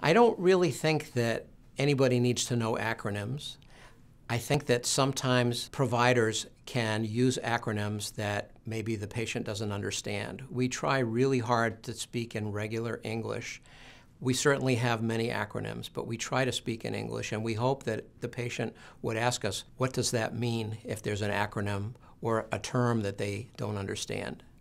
I don't really think that anybody needs to know acronyms. I think that sometimes providers can use acronyms that maybe the patient doesn't understand. We try really hard to speak in regular English. We certainly have many acronyms, but we try to speak in English, and we hope that the patient would ask us, what does that mean if there's an acronym or a term that they don't understand?